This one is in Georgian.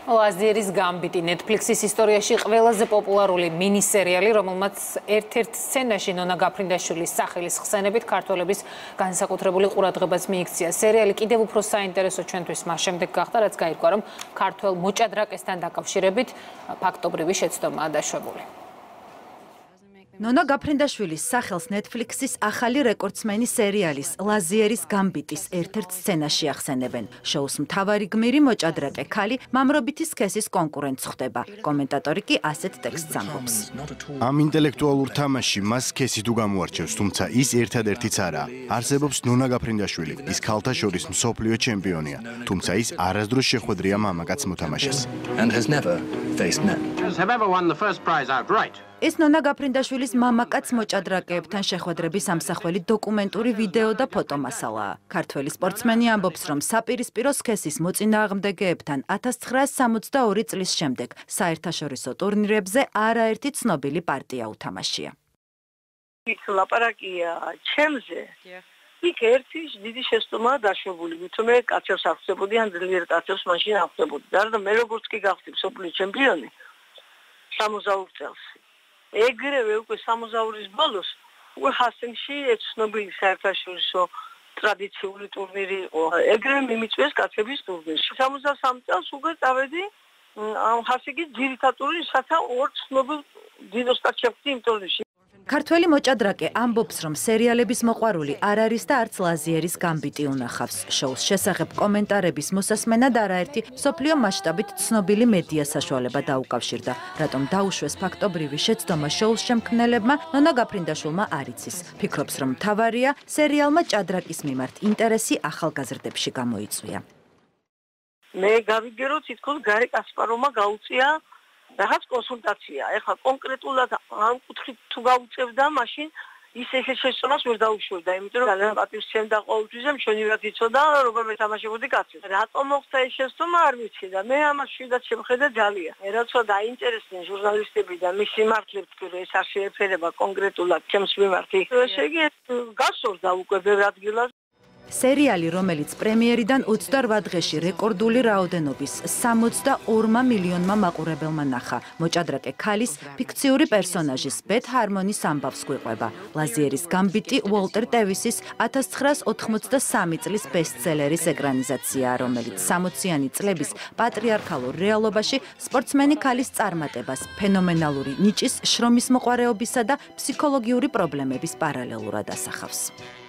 ლაზიერის გამბიტი ნეტფლიქსის ისტორიაში ყველაზე პოპულარული მინი-სერიალი, რომელმაც ერთ-ერთ სცენაში ნონა გაფრინდაშვილის სახელის ხსენებით ქართველების განსაკუთრებული ყურადღებას მიიქცია. სერიალი კიდევ უფრო საინტერესო ჩვენთვის მას შემდეგ გახდა, რაც გაირკვა, რომ ქართველ მოჭადრაკესთან დაკავშირებით ფაქტობრივი შეცდომაა დაშვებული. ნონა გაფრინდაშვილის სახელს ნეტფლიქსის ახალი რეკორდსმენი სერიალის ლაზიერის გამბიტის ერთ-ერთ სცენაში ახსენებენ. შოუს მთავარი გმირი მოჭადრაკე ქალი მამრობითი სქესის კონკურენტს ხდება. კომენტატორი კი ასეთ ტექსტს ამბობს. ამ ინტელექტუალურ თამაშში მას სქესი თუ გამოარჩევს, თუმცა ის ერთადერთიც არაა. არსებობს ნონა გაფრინდაშვილი, ის ქალთა შორის მსოფლიო ჩემპიონია, თუმცა ის არასდროს შეხვედრია მამაკაც მოთამაშეს. ეს ნონა გაფრინდაშვილის მამაკაც მოჭადრაკეებთან შეხვედრების ამსახველი დოკუმენტური ვიდეო და ფოტომასალაა. ქართველი სპორტსმენი ამბობს, რომ საპირისპირო სქესის მოწინააღმდეგეებთან 1962 წლის შემდეგ საერთაშორისო ტურნირებზე არაერთი ცნობილი პარტია უთამაშია. ის ლაპარაკია ჩემზე. იქ ერთი დიდი შეცდომა დაშვებული, თუმცა კაცებს აღწევოდი ან ძლიერ კაცებს მაშინ აღწევოდი. და მე როგორც კი გავხდი მსოფლიო ჩემპიონი 60 წელს. ეგრევე უკვე 60-ის ბოლოს უკვე ჰასინგში ეცნობილი საერთაშორისო ტრადიციული ტურნირი იყო. ეგრევე მიმიწვიეს კაცების ტურნირში. 63 წელს უკვე წავედი ამ ჰასინგის ძირითად ტურნირში, სათა ორ ცნობილ დინოსტად შეხვდი იმ ტურნირში. ქართველი მოჭადრაკე ამბობს, რომ სერიალების მოყვარული არ არის და არც ლაზიერის გამბიტი უნახავს. შოუს შესახებ კომენტარების მოსასმენად არაერთი მსოფლიო მასშტაბით ცნობილი მედია საშუალება დაუკავშირდა. რატომ დაუშვეს ფაქტობრივი შეცდომა შოუს შემქმნელებმა, ნონა გაფრინდაშვილმა არ იცის. ფიქრობს, რომ მთავარია სერიალმა ჭადრაკის მიმართ ინტერესი ახალგაზრდებში გამოიწვია. მე გავიგე, რომ თითქოს გარე კასპაროვმა გაუწია რაღაც კონსულტაცია. ეხლა კონკრეტულად ამ კუთხით თუ გაუწევდა, მაშინ ის ეს შეცდომას ვერ დაუშვებდა, იმიტომ რომ ძალიან პატივსცემდა ყოველთვის და მშვენივრად იცოდა, როგორ მეთამაშებოდი კაცებს. რატომ მოხდა ეს შეცდომა არ ვიცი და მე ამას შვიდად შევხედე ძალიან. როცა დაინტერესდნენ ჟურნალისტები და მისი მართლებს, რომ ეს არ შეეფერება კონკრეტულად ჩემს მიმართ, ესე იგი გასწორდა უკვე ბევრ ადგილას. სერიალი, რომელიც პრემიერიდან 28 დღეში რეკორდული რაოდენობის 62 მილიონმა მაყურებელმა ნახა. მოჭადრაკე ქალის ფიქციური პერსონაჟის ბეთ ჰარმონის ამბავს გვიყვება. ლაზიერის გამბიტი უოლტერ დევისის 1983 წლის ბესტსელერის ეკრანიზაციაა, რომელიც 60-იანი წლების პატრიარქალურ რეალობაში სპორტსმენი ქალის წარმატებას, ფენომენალური ნიჭის, შრომის მოყვარეობისა და ფსიქოლოგიური პრობლემების პარალელურად ასახავს.